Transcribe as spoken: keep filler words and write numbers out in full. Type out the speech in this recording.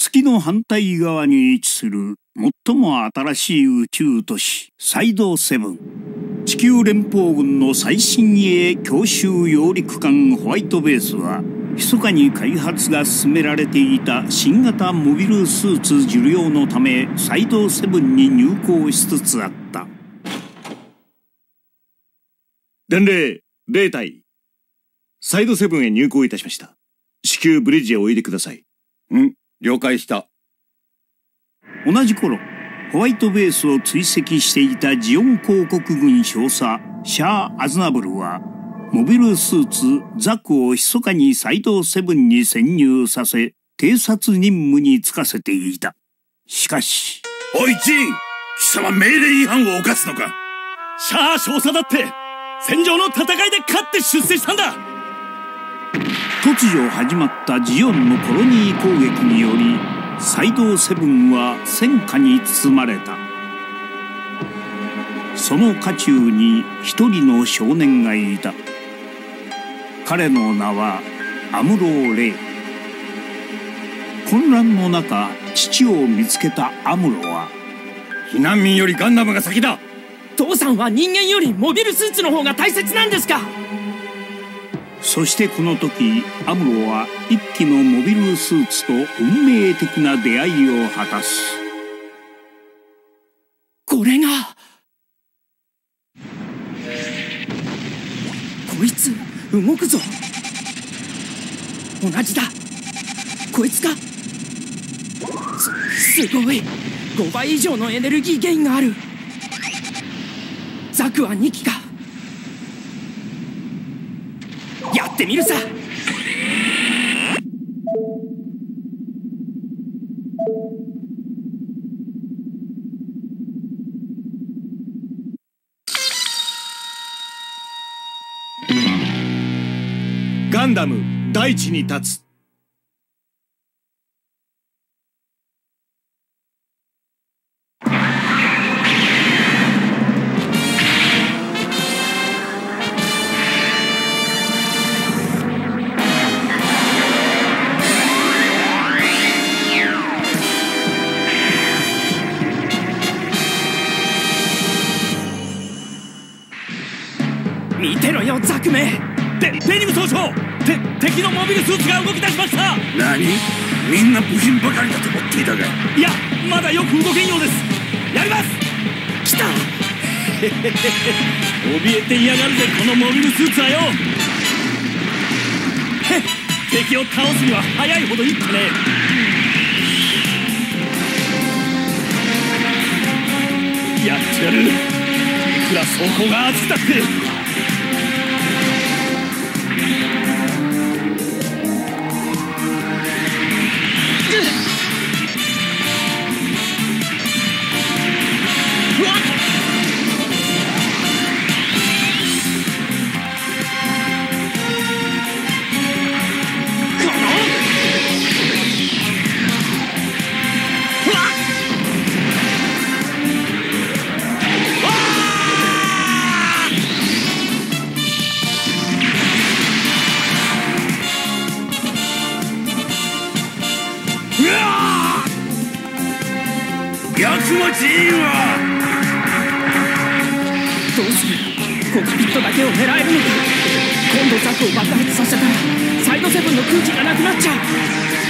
月の反対側に位置する最も新しい宇宙都市サイドセブン。地球連邦軍の最新鋭強襲揚陸艦ホワイトベースは密かに開発が進められていた新型モビルスーツ受領のためサイドセブンに入港しつつあった。 伝令れい隊、サイドセブンへ入港いたしました。至急ブリッジへおいでください。 うん、了解した。 同じ頃ホワイトベースを追跡していたジオン公国軍少佐シャア・アズナブルはモビルスーツザクを密かにサイドセブンに潜入させ偵察任務に就かせていた。しかし、 おいジン、貴様命令違反を犯すのか。 シャア少佐だって戦場の戦いで勝って出世したんだ。 突如始まったジオンのコロニー攻撃によりサイドセブンは戦火に包まれた。その渦中に一人の少年がいた。彼の名はアムロー・レイ。混乱の中父を見つけたアムロは、 避難民よりガンダムが先だ。 父さんは人間よりモビルスーツの方が大切なんですか。 そしてこの時アムロは一機のモビルスーツと運命的な出会いを果たす。 これがこいつ動くぞ。同じだ。こいつか。す、すごい。ごばい以上のエネルギーゲインがある。ザクはにきか。やってみるさ。 ガンダム大地に立つ。 見てろよザクめ。 でデニム総長、て敵のモビルスーツが動き出しました。 何、みんな部品ばかりだと思っていたが。 いや、まだよく動けんようです。やります。 来た。 怯えていやがるぜこのモビルスーツはよ。へっ、敵を倒すには早いほどいったね。やってやる。いくら装甲が熱くたって。 逆持ちいいわ。 どうする。コックピットだけを狙えるのか。今度ザクを爆発させたらサイドセブンの空気がなくなっちゃう。